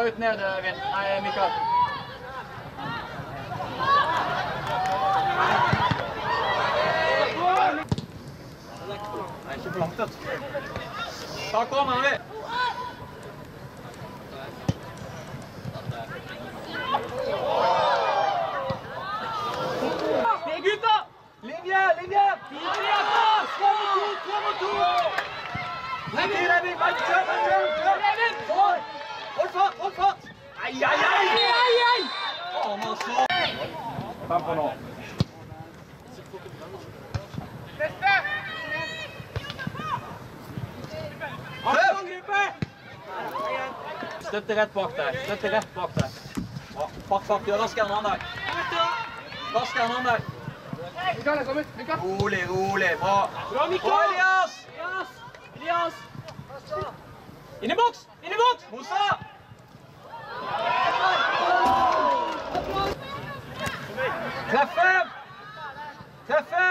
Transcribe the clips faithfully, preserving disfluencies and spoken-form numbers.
ut ned, Vin. Nei, Mikael. Nei, ikke for langt, vet du. Ta korneren, vi. Steg ut, da! Linje, linje! Fire hjerter! Slå mot to, slå mot to! Nei, Revin, bare kjør, bare kjør, kjør! Revin! Hold fart, hold fart! Ai, ai, ai! Ai, ai! Faen, altså! Fem på nå. Neste! Støtte rett bak deg, støtte rett bak deg. Fart, fart, gjør raskere enn han der. Raskere enn han der. Mikael, kom ut, Mikael. Rolig, rolig, bra. Bra, Mikael. Elias! Elias! Elias! Inn i boks! Inn i boks! Mosa! Treffe! Treffe!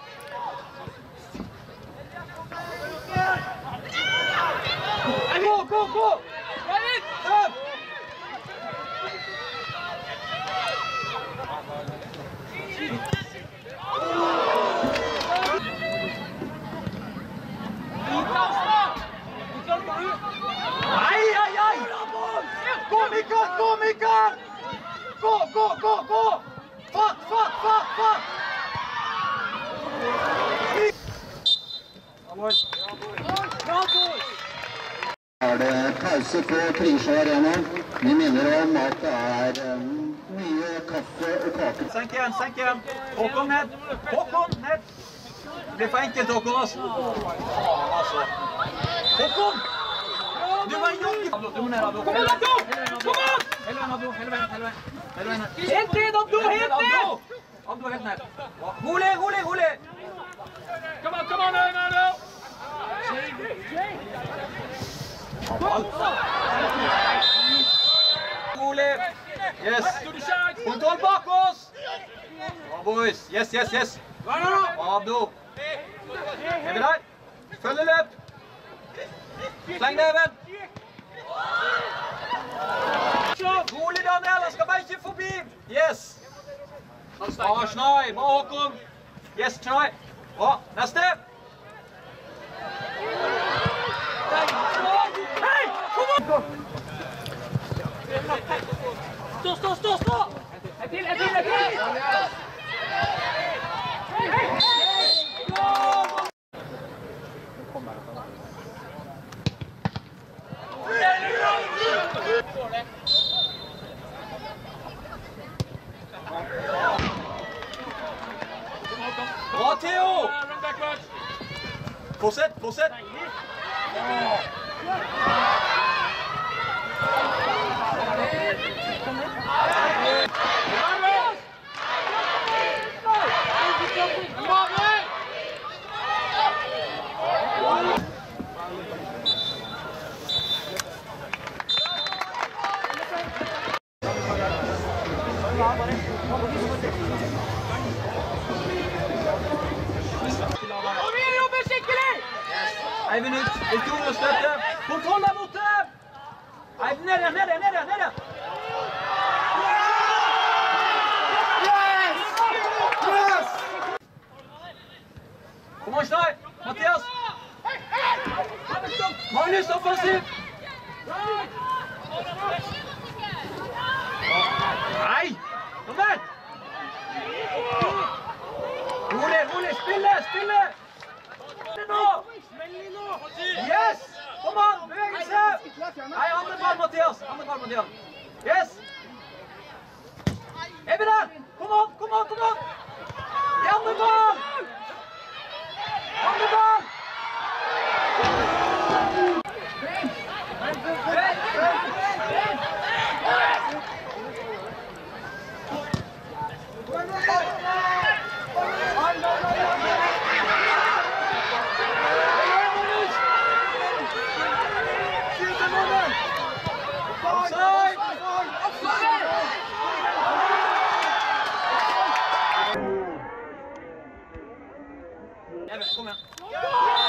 Gå, gå, gå! Trøff! Ai, ai, ai! Gå, Mikael! Gå, Mikael! Gå, gå, gå, gå! Fart, fart, fart, fart! Bra, boys! Bra, boys! Er det pause på Prisjå Arena. Vi minner om at det er mye kaffe og kake. Senk igjen, senk igjen. Håkon ned. Håkon ned. Det blir for enkelt, Håkon, altså. altså. Håkon! Du var en jogge. Du må ned, Abdo. Kom igjen, Abdo! Kom igjen! Hele veien, Abdo. Hele veien, hele veien. Hele veien. Helt ned, Abdo! Helt ned! Abdo, helt ned. Rolig, rolig, rolig! Kom an, kom an, Abdo! Rolig. Yes. Kontroll bak oss. Bra, boys. Yes, yes, yes. Bra, Abdo. Er vi der? Følge løp. Sleng deg, Even. Rolig, Daniel. Han skal bare ikke forbi. Yes. Bra, Schnei. Bra, Håkon. Yes, Schnei. Bra. Neste. Hei! Kom an! Stå, stå, stå, stå! En til, en til, en til! Bra, Theo! Fortsett, fortsett! Eivind ut, Victoria støtte, kontroll der borte! Eivind ned der, ned der, ned der, ned der! Yes! Yes! Kom an, Schnei! Mathias! Magnus, offensiv! Nei! Kom der! Rolig, rolig, spille, spille! Nå! Yes! Kom an, bevegelse! Nei, andre ball, Mathias! Andre ball, Mathias! Yes! Er vi der? Kom an, kom an, kom an! I andre ball! Andre ball! Even, kom igjen.